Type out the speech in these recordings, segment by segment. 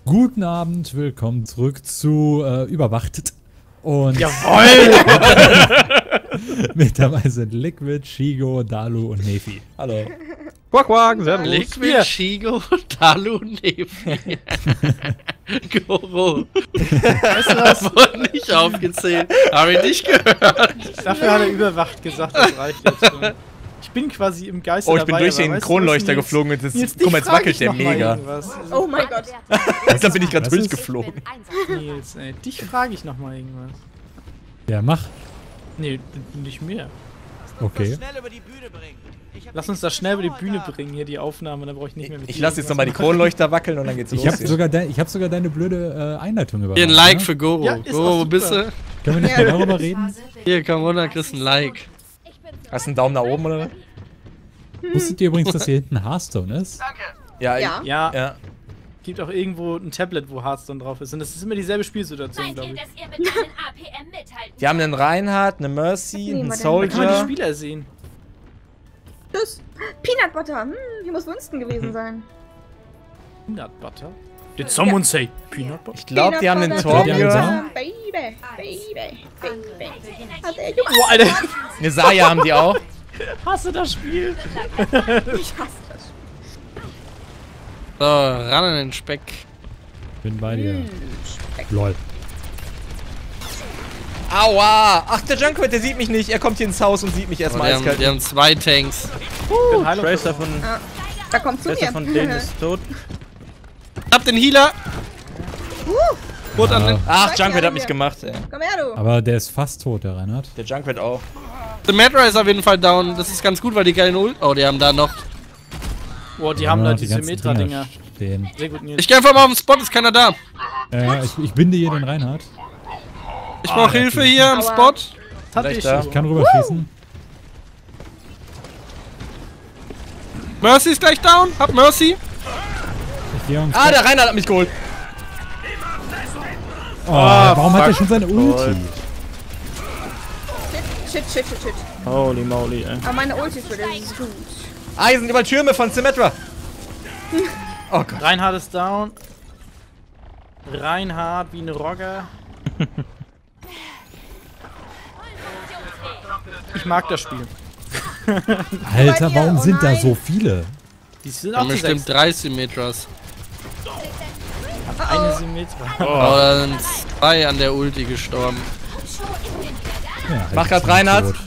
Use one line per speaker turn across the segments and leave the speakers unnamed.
Guten Abend, willkommen zurück zu Überwachtet. Und
jawoll!
Mit dabei sind Liquid, Shigo, Dalu und Nefi.
Hallo. Quack, quack, servus.
Liquid, Shigo, Dalu, Nefi. Goro.
Weißt du was?
Wurde nicht aufgezählt. Hab ich nicht gehört.
Dafür hat er Überwacht gesagt, das reicht jetzt schon. Ich bin quasi im Geiste dabei.
Ich bin durch den Kronleuchter geflogen und guck mal, jetzt wackelt der mega.
Oh mein Gott.
Da bin ich gerade durchgeflogen.
Nils, ey, dich frage ich noch mal irgendwas.
Ja, mach.
Nee, nicht mehr.
Okay.
Lass uns das schnell über die Bühne bringen, hier die Aufnahme, dann brauche ich nicht mehr mit
Ich lasse jetzt nochmal die Kronleuchter wackeln und dann geht's los.
Ich hab sogar deine blöde Einleitung überwacht.
Hier ein Like für Goro.
Ja, ist
Goro,
auch
wo bist du?
Können wir nicht mehr darüber reden?
Hier, komm runter, kriegst ein Like.
Hast du einen Daumen nach oben oder was?
Wusstet ihr übrigens, dass hier hinten Hearthstone ist?
Ja.
Ja.
Ja. Gibt auch irgendwo ein Tablet, wo Hearthstone drauf ist. Und das ist immer dieselbe Spielsituation, glaube ich.
Die haben einen Reinhardt, eine Mercy, einen
Da kann man die
Soldier.
Spieler sehen.
Tschüss. Peanut Butter. Hier muss Winston gewesen sein.
Peanut Butter? Did someone say Peanut Butter?
Ich glaube, die haben einen
Butter.
Torbjörn.
Baby. Hat er
Oh, Alter.
Eine Saya haben die auch.
Hasse das Spiel.
Ich hasse das.
So, ran in den Speck.
Bin bei dir. Lol.
Aua! Ach, der Junkrat, der sieht mich nicht. Er kommt hier ins Haus und sieht mich erstmal eiskalt.
Wir haben zwei Tanks.
Tracer von
Da kommt zu mir.
denen ist tot.
Hab den Healer. Rot an den.
Ach, Junkrat hat mich gemacht, ey.
Komm her, du.
Aber der ist fast tot, der Reinhard.
Der Junkrat auch.
Der Madra ist auf jeden Fall down. Das ist ganz gut, weil die keine Ult. Oh, die haben da noch.
Boah, die haben da
die
diese
ganzen
Metra-Dinger.
stehen.
Sehr gut, Nils.
Ich geh einfach mal auf den Spot, ist keiner da.
Ich binde hier den Reinhard.
Ich brauch Hilfe hier am
Aua.
Spot.
Hatte ich
da.
so.
Ich kann rüberschießen.
Mercy ist gleich down. Hab Mercy.
Ich gehe
Ah, der Reinhardt hat mich geholt.
warum hat er schon seine Ulti?
Shit.
Holy moly, ey.
Aber meine Ulti ist wieder gut.
Ah, hier sind überall Türme von Symmetra. Oh Gott.
Reinhard ist down. Reinhard wie ein Rogger. Ich mag das Spiel.
Alter,
dir,
warum
oh
sind da
nein.
so viele?
Die sind
Wir
auch
haben
die
bestimmt
6.
3 Symmetras.
Eine Symmetra.
Oh, da sind 2 an der Ulti gestorben.
Ja,
Mach grad
sind
Reinhard.
tot.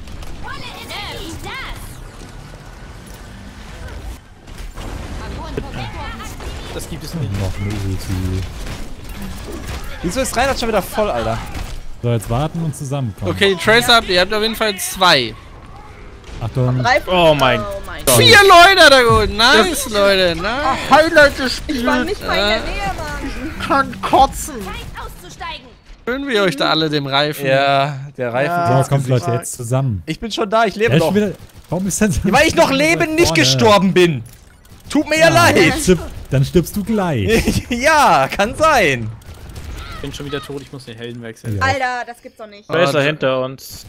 Das gibt es nicht.
Noch eine Ulti.
Wieso ist Reinhardt schon wieder voll, Alter?
So, jetzt warten und zusammenkommen.
Okay, die Tracer habt ihr habt auf jeden Fall 2.
Achtung.
Oh mein.
4 Leute hat er geholt. Nice, Leute. Nice.
Highlight des
Ich war nicht mal in der Nähe, Mann.
Kann kotzen.
Schön wir euch da alle dem Reifen.
Ja, der Reifen.
Ja.
So, kommt Leute, jetzt zusammen.
Ich bin schon da, ich lebe
Er ist
noch.
schon wieder, warum ist denn so?
Weil ich noch leben, nicht
Vorne.
gestorben bin. Tut mir ja leid.
Dann stirbst du gleich.
Ja, kann sein.
Ich bin schon wieder tot, ich muss den Helden wechseln.
Ja.
Alter, das gibt's doch nicht.
Tracer hinter uns.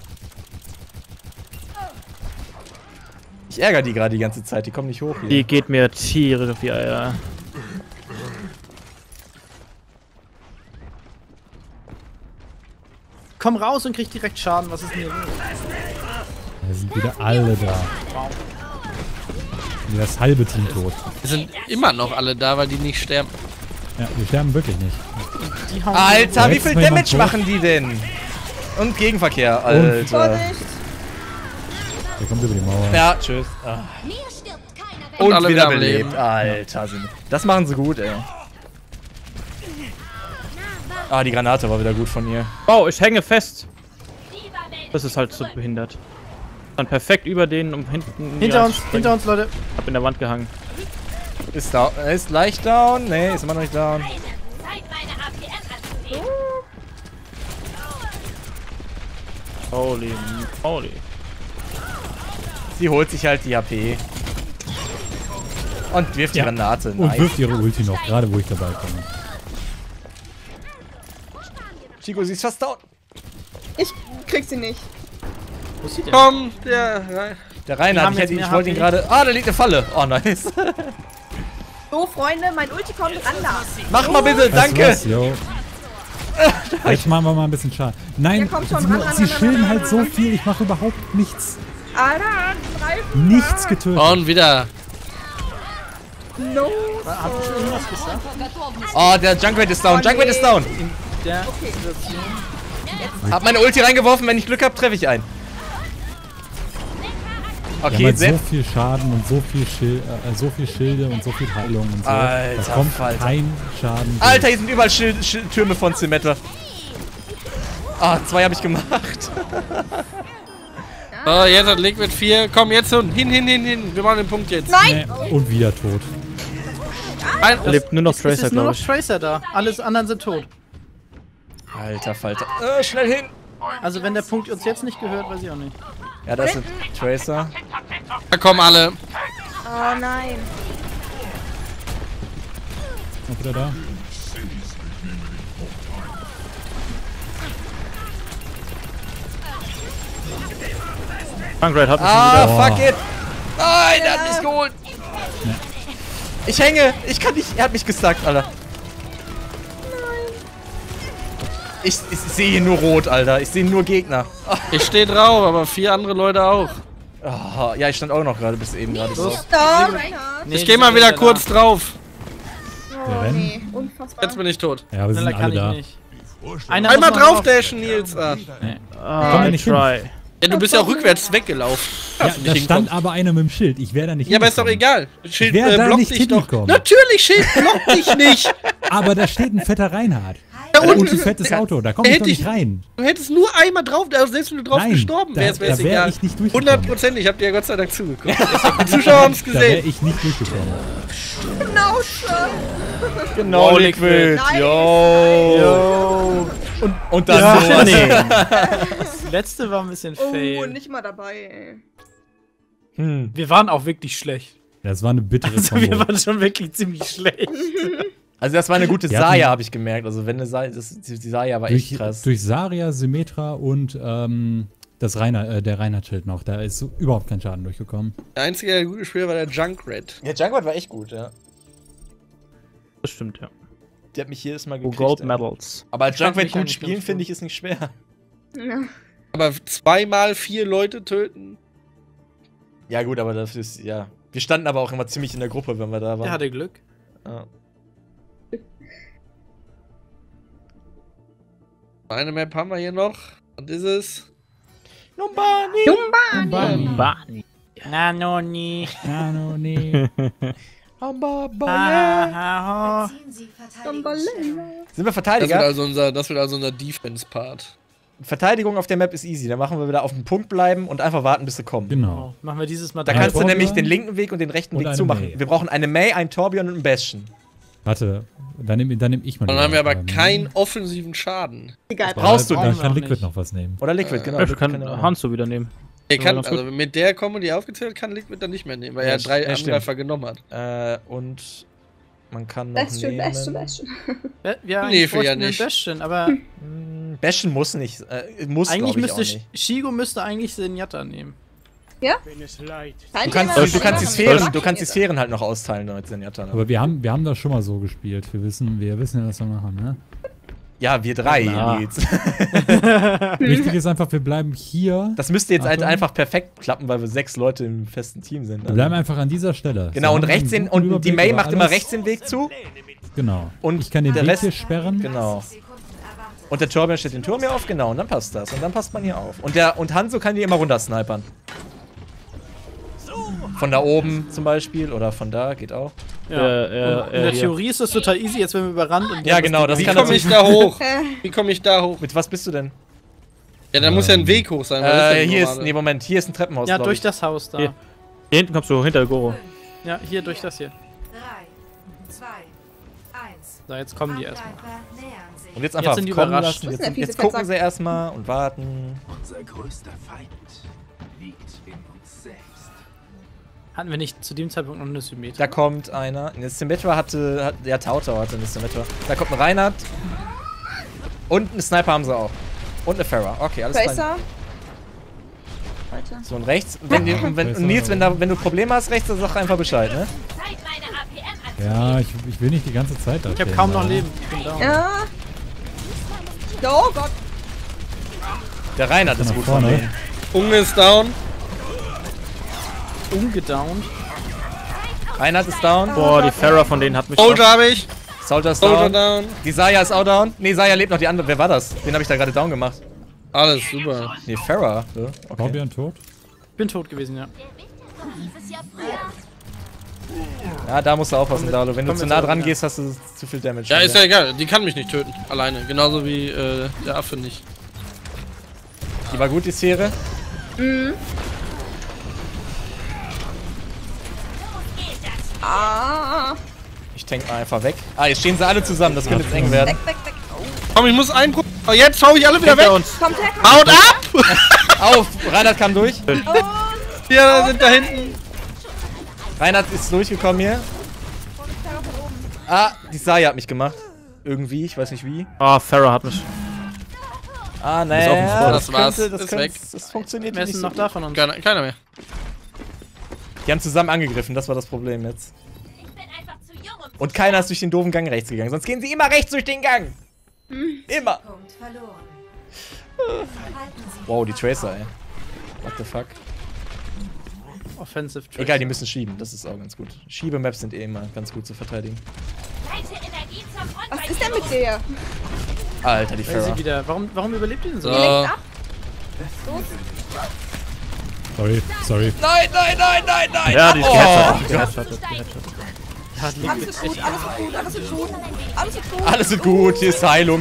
Ich ärgere die gerade die ganze Zeit, die kommen nicht hoch hier.
Die geht mir tierisch auf die Eier. Komm raus und krieg direkt Schaden, was ist denn hier los?
Da sind wieder alle da. Ja, das halbe Team tot.
Wir sind immer noch alle da, weil die nicht sterben.
Ja, wir sterben wirklich nicht.
Die hauen
Alter, wie
Jetzt
viel
ist mal jemand
Damage
tot.
machen die denn? Und Gegenverkehr, Alter.
Vorsicht.
Der kommt über die Mauer.
Ja, tschüss. Ah.
Und alle wieder am
belebt.
Leben.
Alter, das machen sie gut, ey. Ah, die Granate war wieder gut von ihr.
Oh, ich hänge fest. Das ist halt so behindert. Dann perfekt über denen um hinten.
hinter uns, Leute.
Hab in der Wand gehangen.
Ist down, ist leicht down? Nee, ist immer noch nicht down.
Holy moly.
Sie holt sich halt die HP. Und wirft die
Ja.
Granate.
Und
Nice.
wirft ihre Ulti noch, gerade wo ich dabei komme.
Chico, sie ist fast down.
Ich krieg sie nicht.
Wo ist sie denn?
Komm, der.
Der
Die
Reinhard,
haben jetzt
ich
mehr
wollte ihn
HP.
gerade... Ah, da liegt eine Falle. Oh, nice.
So, Freunde, mein Ulti kommt ran da.
Mach mal bitte, danke.
Was, yo. Jetzt machen wir mal ein bisschen Schaden. Nein,
Ja, komm schon, ran,
sie schilden
ran,
halt
ran,
so
ran.
viel, ich mache überhaupt nichts.
Alter, Reifen.
Nichts getötet.
Und wieder.
No.
Hab ich irgendwas gesagt?
Oh, der Junkrat ist down.
Oh,
Junkrat
nee.
ist down.
Der Situation.
Hab meine Ulti reingeworfen, wenn ich Glück hab, treffe ich einen.
Wir haben
Okay,
halt
sehr.
so viel Schaden und so viel, so viel Schilde und so viel Heilung und so.
Alter,
da kommt
Falter.
kein Schaden.
Alter, hier sind überall Türme von Symmetra. Ah, 2 habe ich gemacht.
Oh, jetzt hat Liquid 4. Komm, jetzt hin. Wir machen den Punkt jetzt.
Nein.
Nee, und wieder tot.
Da lebt nur noch
Es
Tracer,
ist nur
glaube
noch
ich.
Tracer da. Alles anderen sind tot.
Alter Falter. Schnell hin.
Also wenn der Punkt uns jetzt nicht gehört, weiß ich auch nicht.
Ja, das sind Tracer.
Da kommen alle.
Oh nein.
Noch wieder da.
Junkrat hat mich schon
Ah,
wieder.
fuck it. Nein, er hat mich geholt. Ich hänge. Ich kann nicht. Er hat mich gesackt, Alter. Ich sehe hier nur rot, Alter. Ich sehe nur Gegner.
Ich stehe drauf, aber 4 andere Leute auch.
Oh, ja, ich stand auch noch gerade bis eben gerade so.
Stop, Reinhard.
Nee,
Ich gehe mal wieder kurz drauf.
Oh
rennen.
nee, unfassbar.
Jetzt bin ich tot.
Ja, aber sie sind
Schneller kann
alle
ich
da.
nicht. Einer
Einmal
muss noch
drauf dashen, Nils. Ah.
Ah,
Komm ja
I
nicht hin.
try.
Ja, du bist ja auch rückwärts weggelaufen.
Ja,
Dass du
da
nicht
stand
hinkommst.
aber einer mit dem Schild. Ich wäre da nicht
Ja, aber ist doch
hingekommen.
egal. Schild
wär da
blockt
nicht
dich doch.
hingekommen.
Natürlich, Schild blockt dich nicht.
Aber da steht ein fetter Reinhard.
Da
Und
unten
ein fettes Auto. Da komme ich doch
hätte
nicht rein.
Du hättest nur einmal drauf, also selbst wenn du drauf
Nein,
gestorben wärst, wäre es
da wär
egal.
ich nicht durchgekommen.
100%, ich hab dir ja Gott sei Dank zugeguckt. Die Zuschauer haben es
Da wäre
gesehen.
ich nicht durchgekommen.
Genau schon.
Genau,
Oh,
Liquid.
Nice.
Yo. Und dann
Ja.
sowas.
Das letzte war ein bisschen
Oh,
fail.
nicht mal dabei, ey.
Wir waren auch wirklich schlecht.
Das war eine bittere
Also wir
Kombo.
waren schon wirklich ziemlich schlecht.
Also das war eine gute
Die hatten-
Saya, habe ich gemerkt. Also wenn eine Saya, die Saya war echt krass.
Durch Saria, Symmetra und das der Reinhard-Schild noch. Da ist so überhaupt kein Schaden durchgekommen.
Der einzige der gute Spieler war der Junkrat.
Ja, Junkrat war echt gut, ja.
Das stimmt, ja.
Der hat mich jedes Mal
Wo
gekriegt.
Gold
ey.
Medals.
Aber als
Ich fand
Junkrat
mich
gut
eigentlich
spielen,
ganz
finde
gut.
ich, ist nicht schwer.
Ja.
Aber 2x 4 Leute töten?
Ja gut, aber das ist, ja. Wir standen aber auch immer ziemlich in der Gruppe, wenn wir da
Der
waren.
hatte Glück.
Ja.
Eine Map haben wir hier noch. Und ist es?
Numbani!
Bani.
Na, no, nie.
Ja, no, nee.
Ah,
Sind wir
Das
Verteidiger?
wird also unser Defense-Part.
Verteidigung auf der Map ist easy. Da machen wir wieder auf dem Punkt bleiben und einfach warten, bis sie kommen.
Genau.
oh, machen wir dieses Mal
Da
Ein
kannst du
Torbjörn
nämlich den linken Weg und den rechten
und
Weg
eine
zumachen.
Mei.
Wir brauchen eine Mei, einen Torbjörn und einen Bastion.
Warte, dann nehm ich mal.
Dann
die
haben wir aber
Aufgaben.
keinen offensiven Schaden.
Egal.
brauchst du
Dann
nicht.
kann
Auch
Liquid
nicht.
noch was nehmen.
Oder Liquid, genau.
Ich
Liquid
kann
wir machen.
Hanzo wieder nehmen.
Er kann,
ganz gut.
also mit der Combo, die er aufgezählt hat, kann Liquid dann nicht mehr nehmen, weil
Ja,
er 3
ja, stimmt.
Angreifer genommen hat.
Und man kann noch
Bastion,
nehmen...
Bastion, Bastion.
Ja,
Nee,
ich
für ja
bräuchten einen
nicht.
Bastion, aber
Bastion muss nicht. Muss,
eigentlich
glaub ich,
müsste
auch nicht.
Shigo müsste eigentlich Senjata nehmen.
Ja?
Du kannst die Sphären halt noch austeilen damit Zenyatta.
Aber wir haben das schon mal so gespielt. Wir wissen ja, was wir machen, ne?
Ja, wir drei
Ja.
jetzt.
Wichtig ist einfach, wir bleiben hier.
Das müsste jetzt halt
Achtung.
einfach perfekt klappen, weil wir 6 Leute im festen Team sind.
Wir bleiben einfach an dieser Stelle.
Genau,
So,
und
haben
rechts
einen
den,
guten
und die
Überblick
May
über
macht immer
alles.
rechts den Weg zu.
Genau.
Und
Ich kann den
der
Weg
Rest-
hier sperren.
Genau. Und der Torbjörn steht den Turm hier auf, genau, und dann passt das. Und dann passt man hier auf. Und Hanzo kann die immer runter snipern. Von da oben zum Beispiel oder von da, geht auch.
In der
hier.
Theorie ist das total easy, jetzt werden wir überrannt und
Ja, genau, das
Wie
kann
komme ich
natürlich.
da hoch? Wie komme ich da hoch?
Mit was bist du denn?
Ja, da muss ja ein Weg hoch sein. weil das
Hier ist,
normale.
nee, Moment, hier ist ein Treppenhaus,
Ja,
glaub
durch
ich.
das Haus da.
Hier. Hier hinten kommst du hinter der Goro.
Ja, hier durch das hier.
3, 2, 1.
So, jetzt kommen die erstmal.
Und jetzt einfach
sind die
kommen
überrascht.
lassen.
Das ist der
Jetzt
fiese
gucken
Fettsack.
sie erstmal und warten.
Unser größter Feind liegt in uns selbst.
Hatten wir nicht zu dem Zeitpunkt noch eine Symmetrie?
Da kommt einer. Eine Symmetra ja, Tautau hatte eine Symmetra. Da kommt ein Reinhard. Und einen Sniper haben sie auch. Und eine Pharah. Okay, alles klar.
Tracer. Weiter.
So, und rechts. Und Nils, wenn du Probleme hast, rechts, dann sag einfach Bescheid, ne?
Seit meine APM
Ja, ich will nicht die ganze Zeit da
Ich hab
stehen,
kaum noch
aber-
Leben. Ich bin down.
Ja. Oh Gott.
Der Reinhard ist
Nach
gut von
vorne.
denen.
Unge ist down.
Ungedownt.
Reinhard ist down.
Boah, die Pharah von denen hat mich
Soldier habe ich.
Soldier ist
Soldier
down.
down.
Die Saya ist auch down. Nee, Saya lebt noch, die andere. Wer war das? Den habe ich da gerade down gemacht.
Alles super.
Nee, Pharah. Ja, okay.
Torbjörn tot?
Ich bin tot gewesen, ja.
Ja, da musst du aufpassen, Dalo. Wenn du
komm
zu
jetzt
nah
aber,
dran
ja.
gehst, hast du zu viel Damage.
Ja, ist ja egal. Die kann mich nicht töten. Alleine. Genauso wie der Affe nicht.
Die war gut, die Sphäre.
Ah.
Ich tank mal einfach weg. Ah, jetzt stehen sie alle zusammen. Das könnte jetzt eng werden.
Weg. Oh.
Komm, ich muss einen. Oh, jetzt hau ich alle wieder weg.
Kommt her, kommt
Haut ab!
Auf! Reinhard kam durch.
Wir sind da hinten.
Reinhard ist durchgekommen hier. Ah, die Saya hat mich gemacht. Irgendwie, ich weiß nicht wie.
Ah, Pharah hat mich.
Ah,
Ist auch ein
nee.
Spot.
Das war's.
Das
Ist weg.
Das funktioniert
Wer ist
nicht
denn
so.
noch da von uns?
Keiner mehr.
Die haben zusammen angegriffen, das war das Problem jetzt. Und keiner ist durch den doofen Gang rechts gegangen. Sonst gehen sie immer rechts durch den Gang. Immer.
Punkt verloren. Halten Sie
Wow, die Tracer, ey. What the fuck?
Offensive Tracer.
Egal, die müssen schieben. Das ist auch ganz gut. Schiebemaps sind eh immer ganz gut zu verteidigen.
Was ist denn mit der?
Alter, die
Wer ist
Pharah.
sie wieder? Warum überlebt die denn so?
So.
Lenkt ab.
Sorry.
Nein!
Ja, die ist
Oh,
geheadshottet.
Gott.
Ja, die
Alles wird gut, alles wird gut, alles wird gut. Alles wird gut.
Alles ist gut. Hier ist Heilung,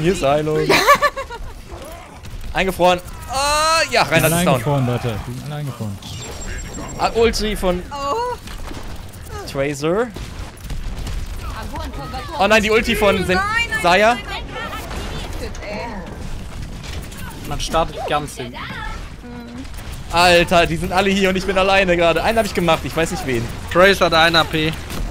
Eingefroren. Ah, ja, Reinhard
Alle
ist down.
eingefroren, Leute. Die sind alle eingefroren.
Ah, Ulti von
Oh.
Tracer. Oh nein, die Ulti von Saya.
Shit, ey.
Man startet ganz hinten.
Alter, die sind alle hier und ich bin alleine gerade. Einen habe ich gemacht, ich weiß nicht wen.
Tracer hat 1 AP.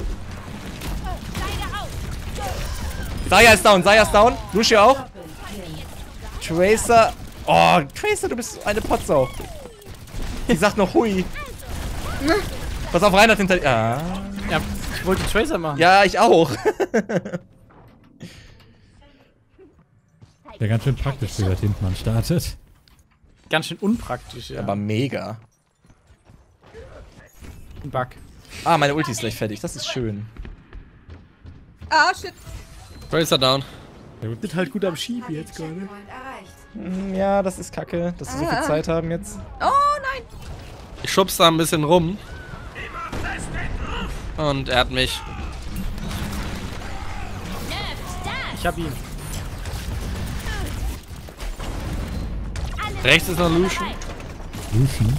Saya ist down. Lucio auch. Tracer. Oh, Tracer, du bist eine Potsau. Die sagt noch Hui. Pass auf, Reinhard hinter dir. Ah.
Ja, ich wollte die Tracer machen.
Ja, ich auch.
Ja, ganz schön praktisch, wie weit hinten man startet.
Ganz schön unpraktisch, ja.
Aber mega.
Ein Bug.
Ah, meine Ulti ist gleich fertig. Das ist schön.
Ah, shit.
Tracer down.
Sind halt gut am Schieben jetzt gerade.
Point erreicht.
Ja, das ist kacke, dass wir so viel Zeit haben jetzt.
Oh nein.
Ich schub's da ein bisschen rum. Und er hat mich.
Ich hab ihn.
Rechts ist noch Lucian.
Lucian.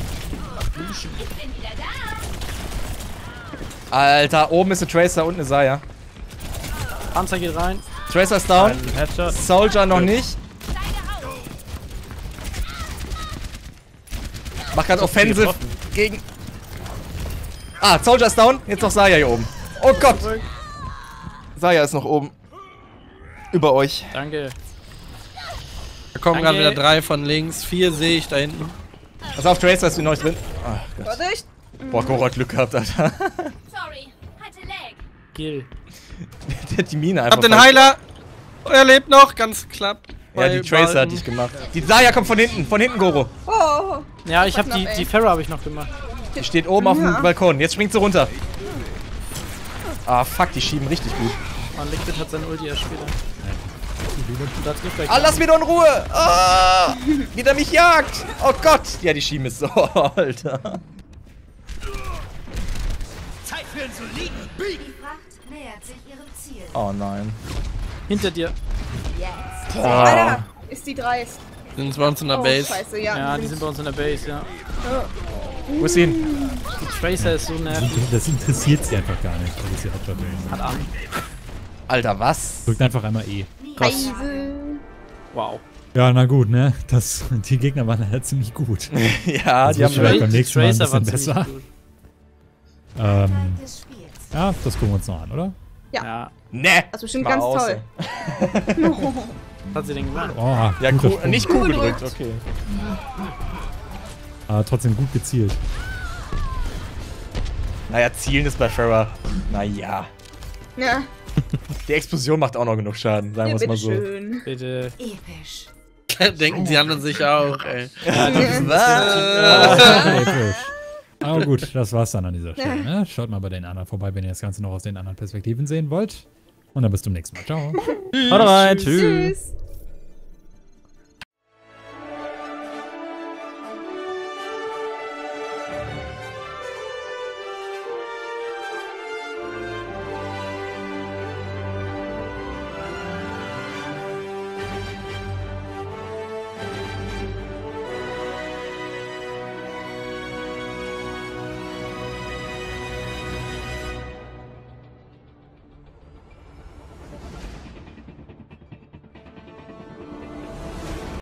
Alter, oben ist eine Tracer und eine Saya.
Panzer geht rein.
Tracer ist down.
Ein Headshot.
Soldier noch nicht. Mach grad Offensive gegen... Ah, Soldier ist down. Jetzt noch Saya hier oben. Oh Gott. Saya ist noch oben. Über euch.
Danke.
Da kommen
Danke.
gerade wieder 3 von links. 4 sehe ich da hinten.
Pass auf, Tracer ist wie neu drin. Ach Gott.
Vorsicht.
Boah, Goro hat Glück gehabt, Alter.
Kill.
Der hat die Mine einfach...
Hab den Heiler. Er lebt noch. Ganz knapp.
Ja, die Tracer hat dich gemacht. Die Saya kommt von hinten, Goro.
Oh.
Ja, ich hab
knapp,
die
ey.
Pharah habe ich noch gemacht.
Die steht oben auf dem
Ja.
Balkon. Jetzt springt sie runter. Ah, fuck, die schieben richtig gut.
Man Liquid hat seine Ulti erst später. Und da trifft er
Ah, lass mich doch in Ruhe! Ah, wie der mich jagt! Oh Gott! Ja, die schieben es so, Alter.
Zeit für ein Soliden.
Die Fracht nähert sich ihrem Ziel.
Oh nein.
hinter dir.
Alter, ist die dreist.
Sind bei uns in der
Oh,
Base.
scheiße, ja.
Ja, die sind bei uns in der Base, ja.
Wo ist sie hin?
Die Tracer ist so nervig.
Das interessiert sie einfach gar nicht, dass sie Headshot
Hat an.
Alter, was?
Drückt einfach einmal E.
Krass.
Scheiße.
Wow.
Ja, na gut, ne? Die Gegner waren halt ziemlich gut.
Ja,
Das
die haben...
wird vielleicht beim
Die
nächsten Mal ein
Tracer war
bisschen
ziemlich
besser.
gut.
Des Spiels.
Ja, das gucken wir uns noch an, oder?
Ja.
Ne!
Das ist bestimmt
Mal
ganz
aus,
toll.
ey.
Was hat sie denn gemacht?
Oh,
Ja,
guter
Q,
Sprung.
nicht Q gedrückt, okay.
Aber trotzdem gut gezielt.
Naja, zielen ist bei Pharah. Naja.
Ja,
Die Explosion macht auch noch genug Schaden, sagen wir es mal so.
bitteschön.
Bitte.
Episch.
Denken die anderen sich auch, ey.
Episch. Aber gut, das war's dann an dieser Stelle. Ne? Schaut mal bei den anderen vorbei, wenn ihr das Ganze noch aus den anderen Perspektiven sehen wollt. Und dann bis zum nächsten Mal. Ciao.
Haut rein. Tschüss.
Tschüss.